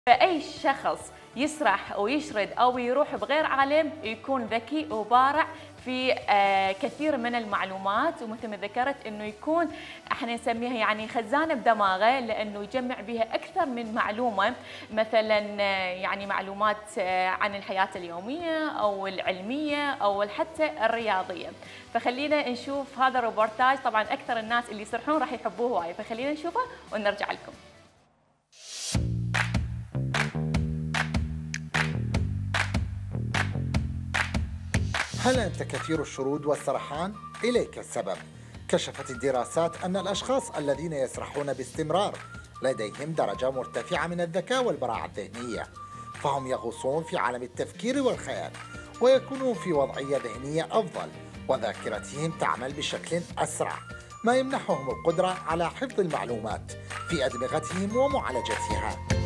فأي شخص يسرح ويشرد أو يروح بغير علم يكون ذكي وبارع في كثير من المعلومات، ومثل ما ذكرت انه يكون احنا نسميها يعني خزانه بدماغه، لانه يجمع بها اكثر من معلومه، مثلا يعني معلومات عن الحياه اليوميه او العلميه او حتى الرياضيه. فخلينا نشوف هذا الروبورتاج، طبعا اكثر الناس اللي يسرحون راح يحبوه هواي، فخلينا نشوفه ونرجع لكم. هل أنت كثير الشرود والسرحان؟ إليك السبب. كشفت الدراسات أن الأشخاص الذين يسرحون باستمرار لديهم درجة مرتفعة من الذكاء والبراعة الذهنية، فهم يغوصون في عالم التفكير والخيال ويكونون في وضعية ذهنية أفضل، وذاكرتهم تعمل بشكل أسرع، ما يمنحهم القدرة على حفظ المعلومات في أدمغتهم ومعالجتها.